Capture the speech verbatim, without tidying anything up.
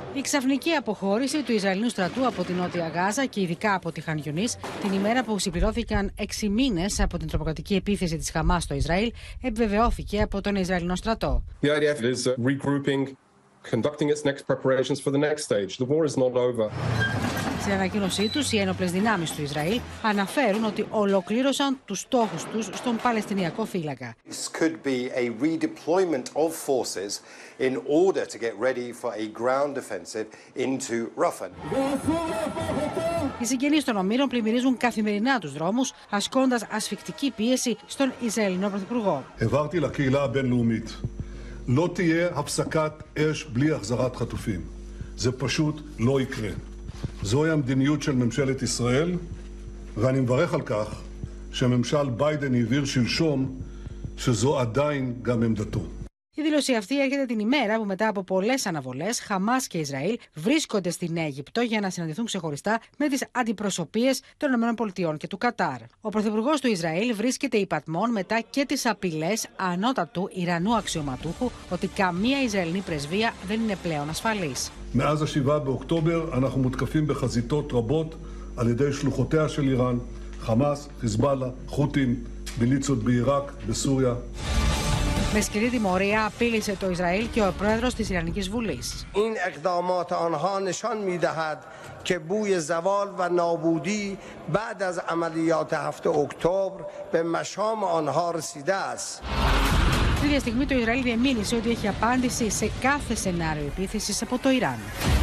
Η ξαφνική αποχώρηση του Ισραηλινού στρατού από την Νότια Γάζα και ειδικά από τη Χαν Γιουνίς, την ημέρα που συμπληρώθηκαν έξι μήνες από την τρομοκρατική επίθεση της Χαμάς στο Ισραήλ, επιβεβαιώθηκε από τον Ισραηλινό στρατό. The άι ντι εφ is regrouping, conducting its next preparations for the next stage. The war is not over. Στην ανακοίνωσή τους, οι ένοπλες δυνάμεις του Ισραήλ αναφέρουν ότι ολοκλήρωσαν τους στόχους τους στον Παλαιστινιακό φύλακα. This could be a redeployment of forces in order to get ready for a ground offensive into Rafah. Οι συγγενείς των ομήρων πλημμυρίζουν καθημερινά τους δρόμους, ασκώντας ασφικτική πίεση στον Ισραηλινό Πρωθυπουργό. העברתי לקהילה הבינלאומית. לא תהיה הפסקת אש בלי החזרת חטופים. זה פשוט לא יקרה. זוהי המדיניות של ממשלת ישראל, ואני מברך על כך שממשל ביידן הבהיר שלשום שזו עדיין גם עמדתו. Η δήλωση αυτή έρχεται την ημέρα που μετά από πολλές αναβολές, Χαμάς και Ισραήλ βρίσκονται στην Αίγυπτο για να συναντηθούν ξεχωριστά με τις αντιπροσωπείες των ΗΠΑ και του Κατάρ. Ο πρωθυπουργός του Ισραήλ βρίσκεται υπατμών μετά και τις απειλές ανώτατου Ιρανού αξιωματούχου ότι καμία Ισραηλινή πρεσβεία δεν είναι πλέον ασφαλής. מאז השבעה באוקטובר אנחנו מותקפים בחזיתות רבות על ידי שלוחותיה של איראן, חמאס, חיזבאללה, חות'ים, מיליציות בעיראק, בסוריה. Με σκληρή τιμωρία απείλησε το Ισραήλ και ο πρόεδρος της Ιρανικής Βουλής. این اقدامات آنها نشان می‌دهد که بوی زوال و نابودی بعد از عملیات هفتم اکتبر به مشام آنها رسیده است. Την ίδια στιγμή το Ισραήλ διεμήνυσε ότι έχει απάντηση σε κάθε σενάριο επίθεσης από το Ιράν.